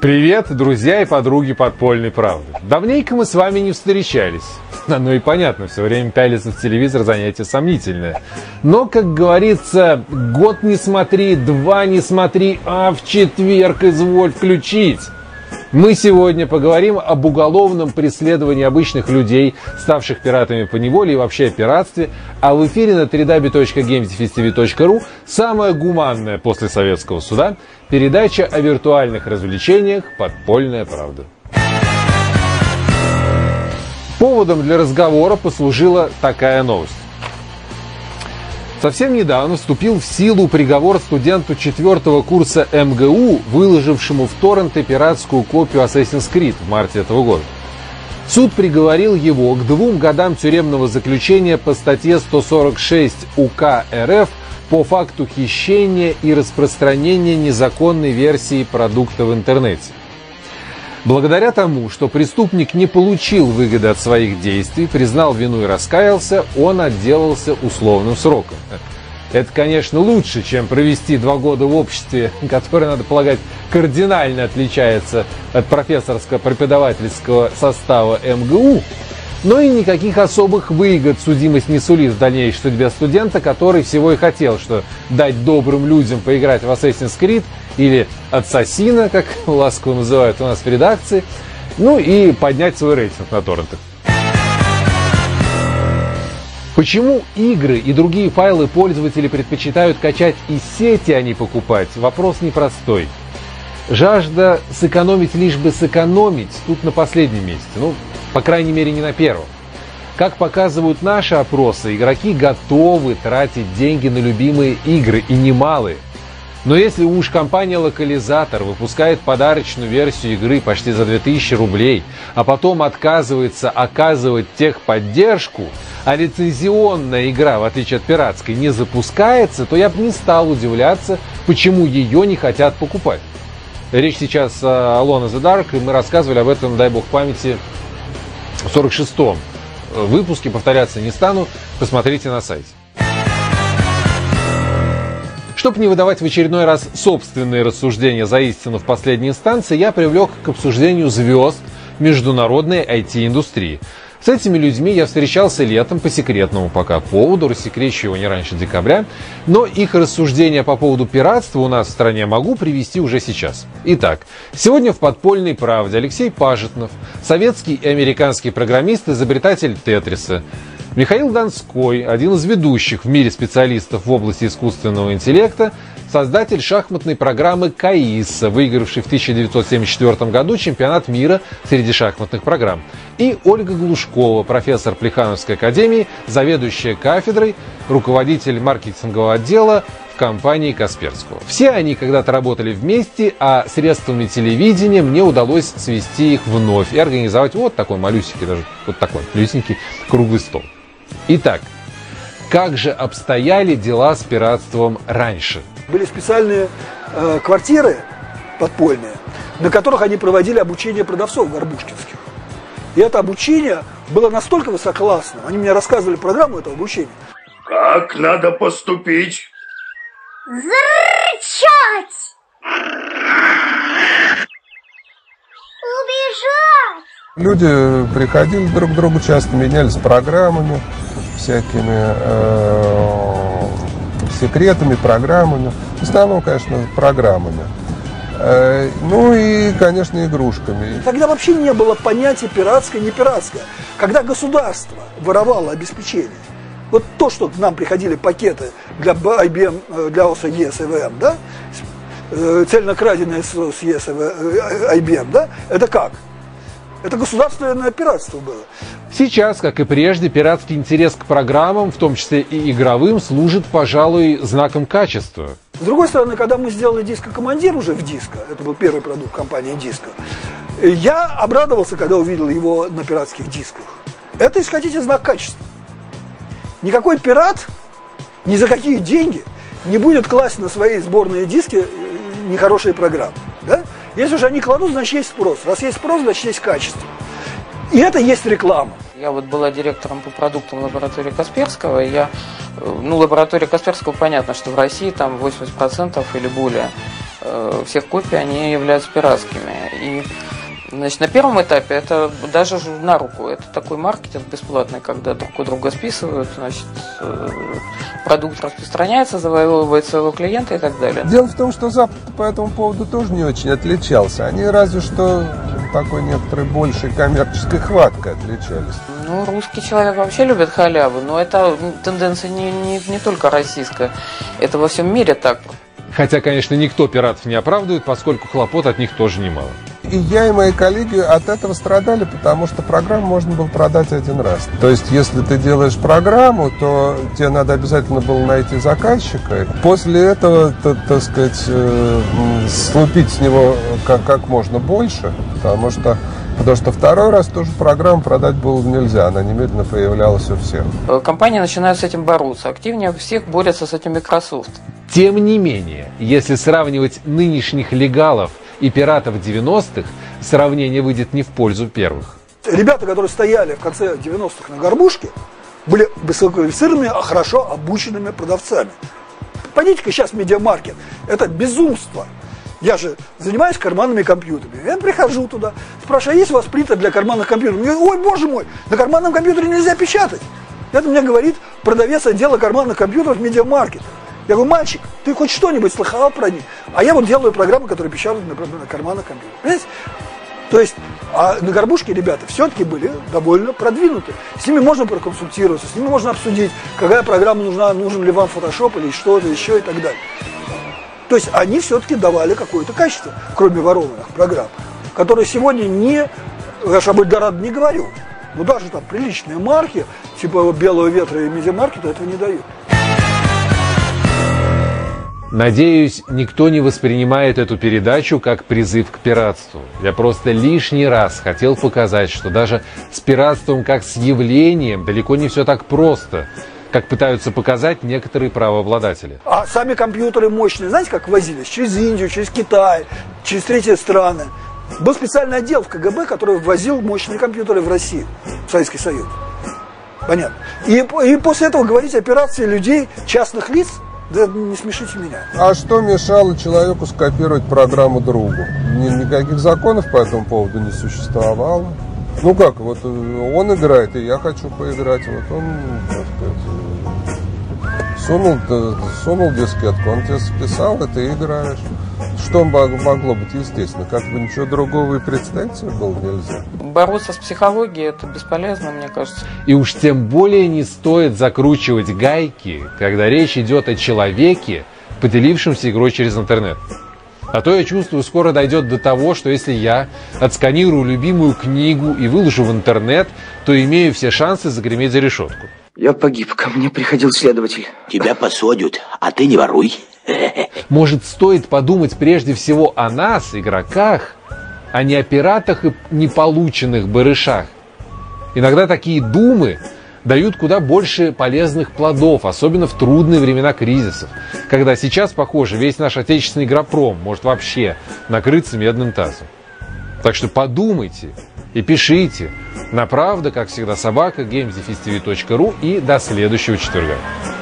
Привет, друзья и подруги подпольной правды. Давненько мы с вами не встречались. Ну и понятно, все время пялиться в телевизор занятие сомнительное. Но, как говорится, год не смотри, два не смотри, а в четверг изволь включить. Мы сегодня поговорим об уголовном преследовании обычных людей, ставших пиратами по неволе и вообще о пиратстве. А в эфире на www.gamesfestival.ru самая гуманная после советского суда передача о виртуальных развлечениях «Подпольная правда». Поводом для разговора послужила такая новость. Совсем недавно вступил в силу приговор студенту 4-го курса МГУ, выложившему в торренты пиратскую копию Assassin's Creed в марте этого года. Суд приговорил его к 2 годам тюремного заключения по статье 146 УК РФ по факту хищения и распространения незаконной версии продукта в интернете. Благодаря тому, что преступник не получил выгоды от своих действий, признал вину и раскаялся, он отделался условным сроком. Это, конечно, лучше, чем провести 2 года в обществе, которое, надо полагать, кардинально отличается от профессорско-преподавательского состава МГУ, но и никаких особых выгод судимость не сулит в дальнейшей судьбе студента, который всего и хотел, что дать добрым людям поиграть в Assassin's Creed или Ассасина, как ласково называют у нас в редакции, ну и поднять свой рейтинг на торрентах. Почему игры и другие файлы пользователи предпочитают качать из сети, а не покупать? Вопрос непростой. Жажда сэкономить лишь бы сэкономить тут на последнем месте. Ну, по крайней мере, не на первом. Как показывают наши опросы, игроки готовы тратить деньги на любимые игры, и немалые. Но если уж компания «Локализатор» выпускает подарочную версию игры почти за 2000 рублей, а потом отказывается оказывать техподдержку, а лицензионная игра, в отличие от пиратской, не запускается, то я бы не стал удивляться, почему ее не хотят покупать. Речь сейчас о Alone in the Dark, и мы рассказывали об этом, дай бог памяти, в 46-м выпуске, повторяться не стану, посмотрите на сайте. Чтобы не выдавать в очередной раз собственные рассуждения за истину в последней инстанции, я привлек к обсуждению звезд международной IT-индустрии. С этими людьми я встречался летом по секретному пока поводу, рассекречу его не раньше декабря, но их рассуждения по поводу пиратства у нас в стране могу привести уже сейчас. Итак, сегодня в «Подпольной правде» Алексей Пажетнов, советский и американский программист, изобретатель Тетриса, Михаил Донской, один из ведущих в мире специалистов в области искусственного интеллекта, создатель шахматной программы КАИСа, выигравший в 1974 году чемпионат мира среди шахматных программ, и Ольга Глушкова, профессор Плехановской академии, заведующая кафедрой, руководитель маркетингового отдела в компании Касперского. Все они когда-то работали вместе, а средствами телевидения мне удалось свести их вновь и организовать вот такой малюсенький, даже вот такой малюсенький круглый стол. Итак, как же обстояли дела с пиратством раньше? Были специальные квартиры подпольные, на которых они проводили обучение продавцов горбушкинских. И это обучение было настолько высококлассным, они мне рассказывали программу этого обучения. Как надо поступить? Зарычать! Убежать! Люди приходили друг к другу, часто менялись программами, всякими секретами, программами. В основном, конечно, программами. Ну и, конечно, игрушками. Тогда вообще не было понятия пиратское, не пиратское. Когда государство воровало обеспечение, вот то, что к нам приходили пакеты для IBM, для ОС ESVM, да, цельно краденые с IBM, да, это как? Это государственное пиратство было. Сейчас, как и прежде, пиратский интерес к программам, в том числе и игровым, служит, пожалуй, знаком качества. С другой стороны, когда мы сделали диско-командир уже в диско, это был первый продукт компании Диско, я обрадовался, когда увидел его на пиратских дисках. Это, если хотите, знак качества. Никакой пират ни за какие деньги не будет класть на свои сборные диски нехорошие программы. Да? Если же они кладут, значит есть спрос. Раз есть спрос, значит есть качество. И это есть реклама. Я вот была директором по продуктам лаборатории Касперского. Лаборатория Касперского, понятно, что в России там 80% или более всех копий, они являются пиратскими. И, значит, на первом этапе это даже на руку. Это такой маркетинг бесплатный, когда друг у друга списывают, значит, продукт распространяется, завоевывает своего клиента и так далее. Дело в том, что Запад по этому поводу тоже не очень отличался. Они разве что такой некоторой большей коммерческой хваткой отличались. Ну, русский человек вообще любит халяву, но это тенденция не только российская, это во всем мире так. Хотя, конечно, никто пиратов не оправдывает, поскольку хлопот от них тоже немало. И я, и мои коллеги от этого страдали, потому что программу можно было продать один раз. То есть, если ты делаешь программу, то тебе надо обязательно было найти заказчика. После этого, так сказать, слупить с него как можно больше, потому что второй раз тоже программу продать было нельзя, она немедленно появлялась у всех. Компании начинают с этим бороться, активнее всех борется с этим Microsoft. Тем не менее, если сравнивать нынешних легалов и пиратов 90-х, сравнение выйдет не в пользу первых. Ребята, которые стояли в конце 90-х на горбушке, были высококвалифицированными, хорошо обученными продавцами. Пойдите-ка сейчас в медиамаркет. Это безумство. Я же занимаюсь карманными компьютерами. Я прихожу туда, спрашиваю, а есть у вас принтер для карманных компьютеров? Я говорю, ой, боже мой, на карманном компьютере нельзя печатать. Это мне говорит продавец отдела карманных компьютеров медиамаркет. Я говорю, мальчик, ты хоть что-нибудь слыхал про них? А я вот делаю программы, которые печатают на карманных компьютерах. Понимаете? То есть, а на горбушке ребята все-таки были довольно продвинуты. С ними можно проконсультироваться, с ними можно обсудить, какая программа нужна, нужен ли вам Photoshop или что-то еще и так далее. То есть они все-таки давали какое-то качество, кроме ворованных программ, которые сегодня не, я же об Эльдорадо не говорю, но даже там приличные марки, типа Белого ветра и Медиамаркета этого не дают. Надеюсь, никто не воспринимает эту передачу как призыв к пиратству. Я просто лишний раз хотел показать, что даже с пиратством как с явлением далеко не все так просто, как пытаются показать некоторые правообладатели. А сами компьютеры мощные, знаете, как возились? Через Индию, через Китай, через третьи страны. Был специальный отдел в КГБ, который ввозил мощные компьютеры в Россию, в Советский Союз. Понятно. И после этого говорить о пиратстве людей, частных лиц, да не смешите меня. А что мешало человеку скопировать программу другу? Никаких законов по этому поводу не существовало. Ну как, вот он играет, и я хочу поиграть. Вот он, так сказать, сунул дискетку, он тебе списал, и ты играешь. Что могло быть естественно? Как бы ничего другого и представить себе было нельзя. Бороться с психологией – это бесполезно, мне кажется. И уж тем более не стоит закручивать гайки, когда речь идет о человеке, поделившемся игрой через интернет. А то, я чувствую, скоро дойдет до того, что если я отсканирую любимую книгу и выложу в интернет, то имею все шансы загреметь за решетку. Я погиб, ко мне приходил следователь. Тебя посадят, а ты не воруй. Может, стоит подумать прежде всего о нас, игроках, а не о пиратах и неполученных барышах. Иногда такие думы дают куда больше полезных плодов, особенно в трудные времена кризисов, когда сейчас, похоже, весь наш отечественный игропром может вообще накрыться медным тазом. Так что подумайте и пишите на правда, как всегда, @gamesdefistv.ru и до следующего четверга.